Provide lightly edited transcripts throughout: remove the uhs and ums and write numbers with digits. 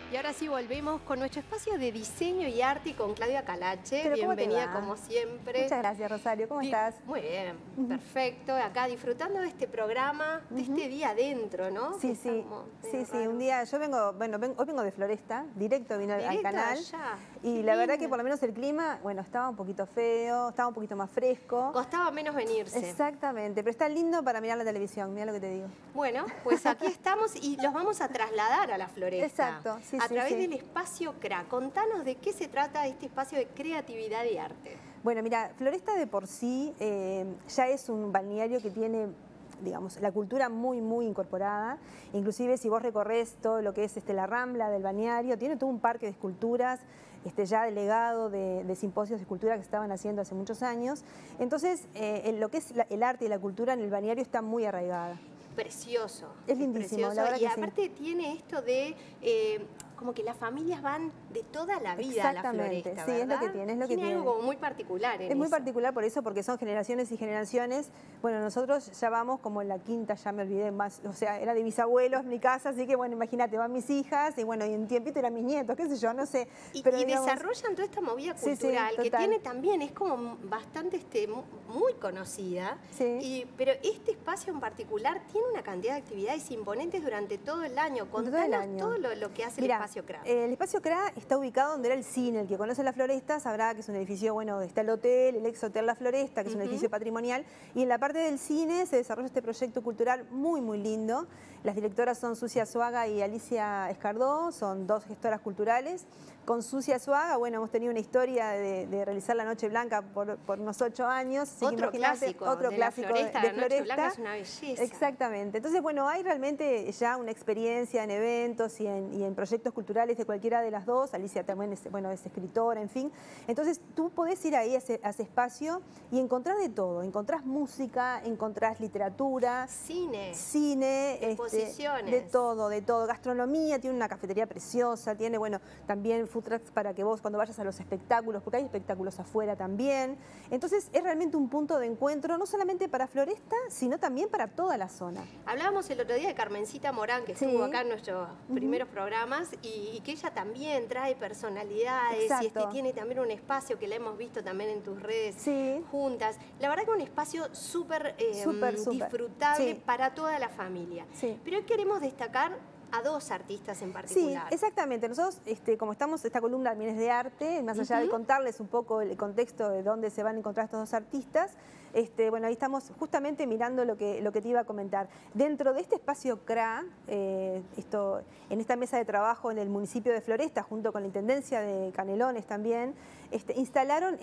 Y ahora sí volvemos con nuestro espacio de diseño y arte y con Claudia Calache. Pero Bienvenida como siempre. Muchas gracias, Rosario. ¿Cómo estás? Muy bien, perfecto. Acá disfrutando de este programa, de este día adentro, ¿no? Sí, sí, un día, yo vengo, hoy vengo de Floresta, directo vine al canal. Allá. Y la verdad que por lo menos el clima, bueno, estaba un poquito feo, estaba un poquito más fresco. Costaba menos venirse. Exactamente, pero está lindo para mirar la televisión, mira lo que te digo. Bueno, pues aquí estamos y los vamos a trasladar a la Floresta. Exacto, sí, a través del espacio CRA. Contanos de qué se trata este espacio de creatividad y arte. Bueno, mira, Floresta de por sí ya es un balneario que tiene, digamos, la cultura muy incorporada. Inclusive si vos recorres todo lo que es la rambla del balneario, tiene todo un parque de esculturas, ya del legado de simposios de escultura que se estaban haciendo hace muchos años. Entonces, lo que es el arte y la cultura en el balneario está muy arraigada. Precioso. Es lindísimo, la verdad y que aparte tiene esto de como que las familias van de toda la vida a la Floresta, ¿verdad? Sí, es lo que tiene, es lo que tiene. Tiene algo como muy particular en Es muy eso. particular por eso, porque son generaciones y generaciones. Bueno, nosotros ya vamos como en la quinta, ya me olvidé más, o sea, era de mis abuelos mi casa, así que bueno, imagínate, van mis hijas y bueno, y en tiempito eran mis nietos, qué sé yo, no sé. Pero digamos, desarrollan toda esta movida cultural que tiene también, es como bastante muy conocida, pero este espacio en particular tiene una cantidad de actividades imponentes durante todo el año. Contanos todo lo que hace el espacio CRA. El espacio CRA está ubicado donde era el cine. El que conoce la Floresta sabrá que es un edificio, bueno, está el hotel, el ex hotel La Floresta, que es un edificio patrimonial, y en la parte del cine se desarrolla este proyecto cultural muy lindo. Las directoras son Susi Azuaga y Alicia Escardó, son dos gestoras culturales. Con Susi Azuaga, bueno, hemos tenido una historia de realizar la Noche Blanca por unos 8 años. Otro clásico de Floresta. La Noche Blanca es una belleza. Exactamente. Entonces, bueno, hay realmente ya una experiencia en eventos y en proyectos culturales de cualquiera de las dos. Alicia también es escritora, en fin. Entonces, tú podés ir ahí a ese espacio y encontrás de todo. Encontrás música, encontrás literatura. Cine. Exposiciones. De todo. Gastronomía, tiene una cafetería preciosa, tiene, bueno, también food trucks para que vos cuando vayas a los espectáculos, porque hay espectáculos afuera también. Entonces, es realmente un punto de encuentro, no solamente para Floresta, sino también para toda la zona. Hablábamos el otro día de Carmencita Morán, que estuvo acá en nuestros primeros programas, y que ella también trae personalidades, y tiene también un espacio que la hemos visto también en tus redes juntas. La verdad que un espacio súper disfrutable para toda la familia. Pero hoy queremos destacar a dos artistas en particular. Sí, exactamente. Nosotros, como esta columna también es de arte, más allá de contarles un poco el contexto de dónde se van a encontrar estos dos artistas, bueno, ahí estamos justamente mirando lo que te iba a comentar. Dentro de este espacio CRA, en esta mesa de trabajo en el municipio de Floresta, junto con la Intendencia de Canelones también, instalaron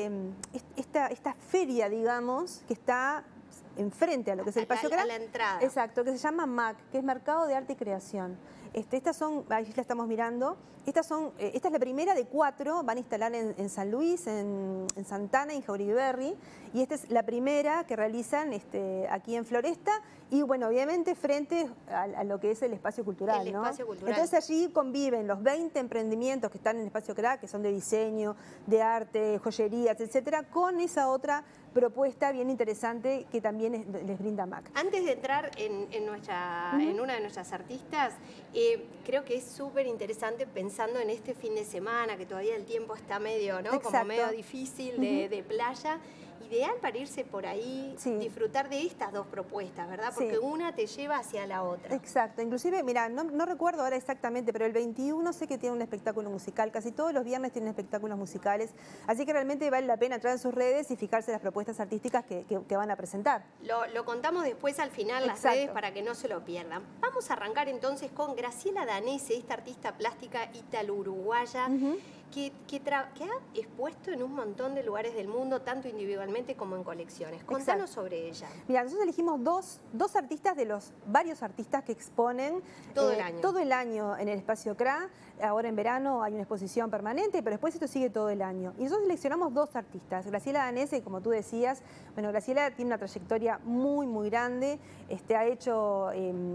esta feria, digamos, que está enfrente a lo que es el espacio CRA. A la entrada. Exacto, que se llama MAC, que es Mercado de Arte y Creación. Estas son, ahí la estamos mirando, esta es la primera de 4, van a instalar en San Luis, en Santana, en Jauregui, y esta es la primera que realizan aquí en Floresta, y bueno, obviamente frente a lo que es el espacio cultural, ¿no? Entonces allí conviven los 20 emprendimientos que están en el espacio CRA, que son de diseño, de arte, joyerías, etcétera, con esa otra propuesta bien interesante que también les brinda MAC. Antes de entrar en una de nuestras artistas, creo que es súper interesante pensando en este fin de semana, que todavía el tiempo está medio, ¿no? Como medio difícil de playa. Ideal para irse por ahí, disfrutar de estas dos propuestas, ¿verdad? Porque una te lleva hacia la otra. Exacto. Inclusive, mira, no recuerdo ahora exactamente, pero el 21 sé que tiene un espectáculo musical. Casi todos los viernes tienen espectáculos musicales. Así que realmente vale la pena entrar en sus redes y fijarse en las propuestas artísticas que van a presentar. Lo contamos después al final en las redes para que no se lo pierdan. Vamos a arrancar entonces con Graciela Danese, esta artista plástica ítalo-uruguaya, que ha expuesto en un montón de lugares del mundo, tanto individualmente como en colecciones. Contanos sobre ella. Mira, nosotros elegimos dos artistas de los varios artistas que exponen todo el año en el espacio CRA. Ahora en verano hay una exposición permanente, pero después esto sigue todo el año. Y nosotros seleccionamos dos artistas. Graciela Danese, como tú decías, bueno, Graciela tiene una trayectoria muy grande. Ha hecho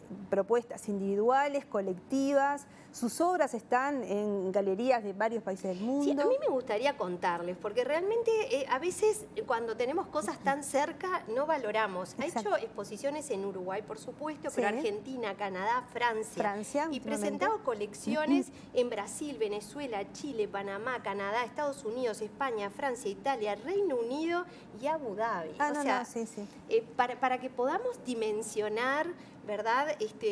propuestas individuales, colectivas. Sus obras están en galerías de varios países del mundo. Sí, a mí me gustaría contarles, porque realmente a veces cuando tenemos cosas tan cerca no valoramos. Ha hecho exposiciones en Uruguay, por supuesto, pero Argentina, Canadá, Francia. Y presentado colecciones en Brasil, Venezuela, Chile, Panamá, Canadá, Estados Unidos, España, Francia, Italia, Reino Unido y Abu Dhabi. Para que podamos dimensionar, ¿verdad?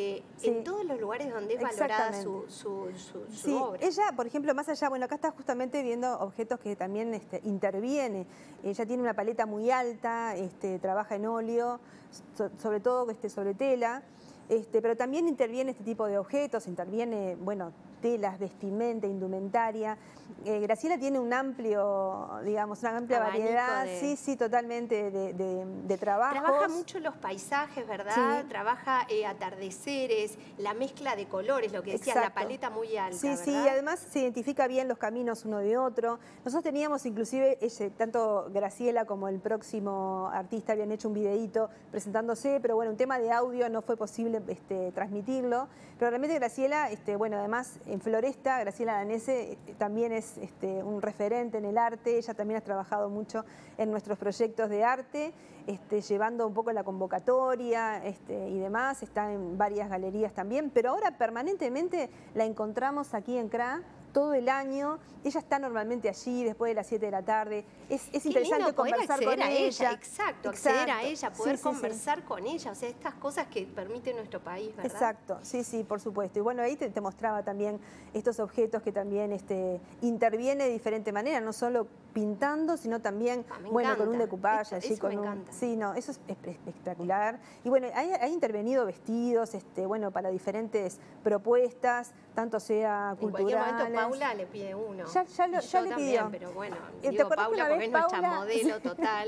En todos los lugares donde es valorada su obra. Ella, por ejemplo, más allá, bueno, acá está justamente viendo objetos que también interviene. Ella tiene una paleta muy alta, trabaja en óleo, sobre todo sobre tela, pero también interviene este tipo de objetos, interviene, bueno, telas, vestimenta, indumentaria. Graciela tiene un amplio, digamos, una amplia variedad, totalmente de trabajos. Trabaja mucho los paisajes, ¿verdad? Sí. Trabaja atardeceres, la mezcla de colores, lo que decías, la paleta muy alta, ¿verdad? Y además se identifica bien los caminos uno de otro. Nosotros teníamos inclusive, tanto Graciela como el próximo artista habían hecho un videíto presentándose, pero bueno, un tema de audio no fue posible transmitirlo. Pero realmente Graciela, bueno, además en Floresta, Graciela Danese también es un referente en el arte. Ella también ha trabajado mucho en nuestros proyectos de arte, llevando un poco la convocatoria y demás. Está en varias galerías también, pero ahora permanentemente la encontramos aquí en CRA todo el año. Ella está normalmente allí después de las 7 de la tarde. Es interesante conversar con ella. Exacto, acceder a ella, poder conversar con ella. O sea, estas cosas que permite nuestro país, ¿verdad? Exacto, por supuesto. Y bueno, ahí te mostraba también estos objetos que también interviene de diferente manera, no solo pintando, sino también, bueno, con un decoupage allí. Eso me encanta. Sí, no, eso es espectacular. Y bueno, ha intervenido vestidos, bueno, para diferentes propuestas, tanto sea culturales. En cualquier momento Paula le pide uno. Ya le pidió. Pero bueno, digo Paula porque es nuestra modelo total.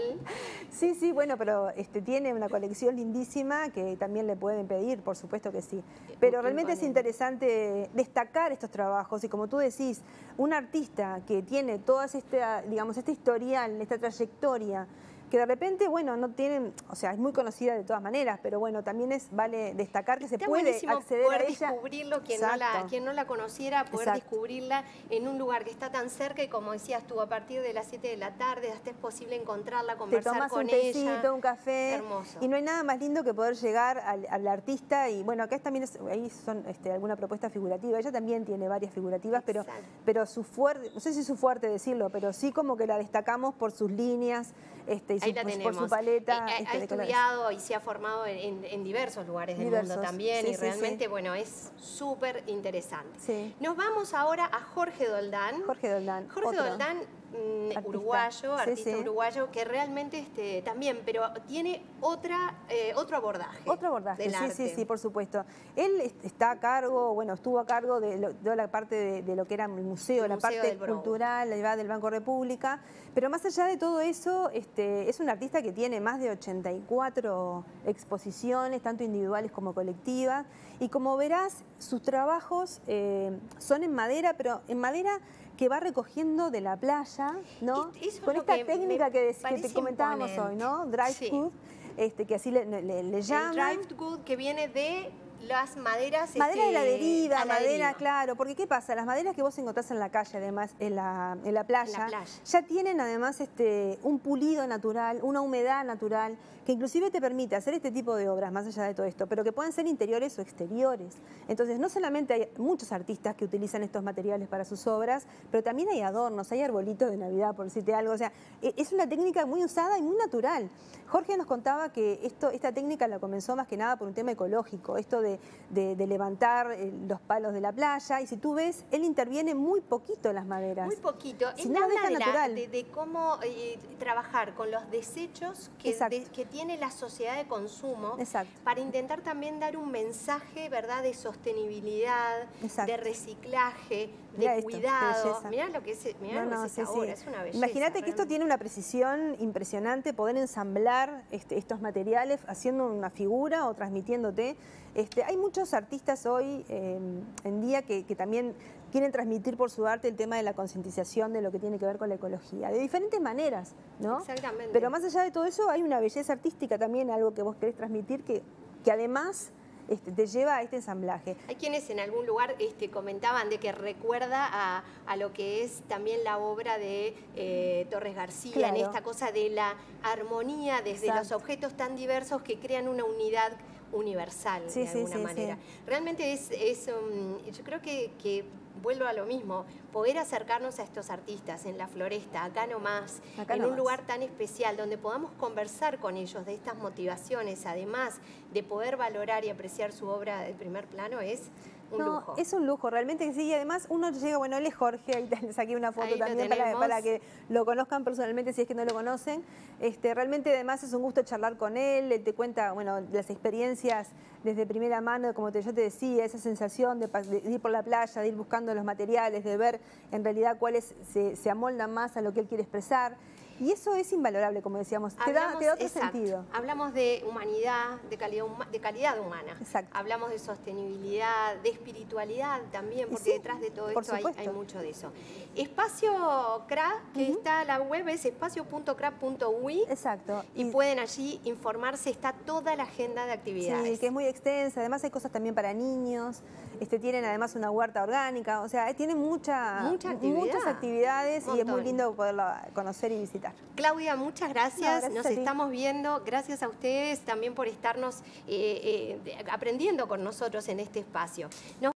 Sí, bueno, pero tiene una colección lindísima que también le pueden pedir, por supuesto que sí. Pero realmente es interesante destacar estos trabajos y como tú decís, un artista que tiene toda esta, digamos, este historial, esta trayectoria, que de repente, bueno, no tienen, o sea, es muy conocida de todas maneras, pero bueno, también vale destacar que se puede acceder a ella. Descubrirlo, quien no la conociera, poder descubrirla en un lugar que está tan cerca y como decías tú, a partir de las 7 de la tarde hasta es posible encontrarla, conversar con ella. Te tomas un tecito, un café. Hermoso. Y no hay nada más lindo que poder llegar al artista y bueno, acá también ahí son alguna propuesta figurativa. Ella también tiene varias figurativas, pero su fuerte, no sé si es su fuerte decirlo, pero sí como que la destacamos por sus líneas, ahí la tenemos. Por su paleta. Ha estudiado y se ha formado en diversos lugares del mundo también y realmente, bueno, es súper interesante. Sí. Nos vamos ahora a Jorge Doldán. Jorge Doldán, uruguayo, artista uruguayo, que realmente también, pero tiene otro abordaje. Otro abordaje, del arte. Sí, por supuesto. Él está a cargo, bueno, estuvo a cargo de la parte de lo que era el museo, la parte cultural, del Banco República, pero más allá de todo eso, es un artista que tiene más de 84 exposiciones, tanto individuales como colectivas, y como verás, sus trabajos son en madera, pero en madera que va recogiendo de la playa, ¿no? Con esta técnica que te comentábamos hoy, ¿no? Driftwood, que así le llaman. El driftwood que viene de las maderas... Madera de la deriva, madera, claro, porque ¿qué pasa? Las maderas que vos encontrás en la calle, además, en la playa, ya tienen además un pulido natural, una humedad natural, que inclusive te permite hacer este tipo de obras, más allá de todo esto, pero que pueden ser interiores o exteriores. Entonces, no solamente hay muchos artistas que utilizan estos materiales para sus obras, pero también hay adornos, hay arbolitos de Navidad, por decirte algo. O sea, es una técnica muy usada y muy natural. Jorge nos contaba que esta técnica la comenzó más que nada por un tema ecológico, esto de levantar los palos de la playa, y si tú ves, él interviene muy poquito en las maderas. Muy poquito. Si no, deja natural. De cómo trabajar con los desechos que tiene la sociedad de consumo para intentar también dar un mensaje, ¿verdad?, de sostenibilidad, de reciclaje, de cuidado. Mirá lo que es, ahora, es una belleza. Imagínate que esto tiene una precisión impresionante, poder ensamblar estos materiales haciendo una figura o transmitiéndote. Hay muchos artistas hoy en día que también quieren transmitir por su arte el tema de la concientización de lo que tiene que ver con la ecología, de diferentes maneras, ¿no? Exactamente. Pero más allá de todo eso hay una belleza artística también, algo que vos querés transmitir que además te lleva a este ensamblaje. Hay quienes en algún lugar comentaban de que recuerda a lo que es también la obra de Torres García, claro, en esta cosa de la armonía desde los objetos tan diversos que crean una unidad universal, de alguna manera. Realmente yo creo que vuelvo a lo mismo, poder acercarnos a estos artistas en la Floresta, acá nomás, en un lugar tan especial, donde podamos conversar con ellos de estas motivaciones, además de poder valorar y apreciar su obra de primer plano, es un lujo. Es un lujo, realmente que sí, y además uno llega, bueno, él es Jorge, ahí les saqué una foto ahí también para que lo conozcan personalmente si es que no lo conocen. Realmente además es un gusto charlar con él, te cuenta, bueno, las experiencias desde primera mano, como yo te decía, esa sensación de ir por la playa, de ir buscando los materiales, de ver en realidad cuáles se amoldan más a lo que él quiere expresar. Y eso es invalorable, como decíamos, te da otro sentido. Hablamos de humanidad, de calidad humana. Exacto. Hablamos de sostenibilidad, de espiritualidad también, porque detrás de todo esto hay mucho de eso. Espacio CRA, que está la web, es espacio.cra.ui. Exacto. Y pueden allí informarse, está toda la agenda de actividades. Sí, que es muy extensa, además hay cosas también para niños, tienen además una huerta orgánica, o sea, tienen muchas actividades y es muy lindo poderlo conocer y visitar. Claudia, muchas gracias. Nos estamos viendo. Gracias a ustedes también por estarnos aprendiendo con nosotros en este espacio.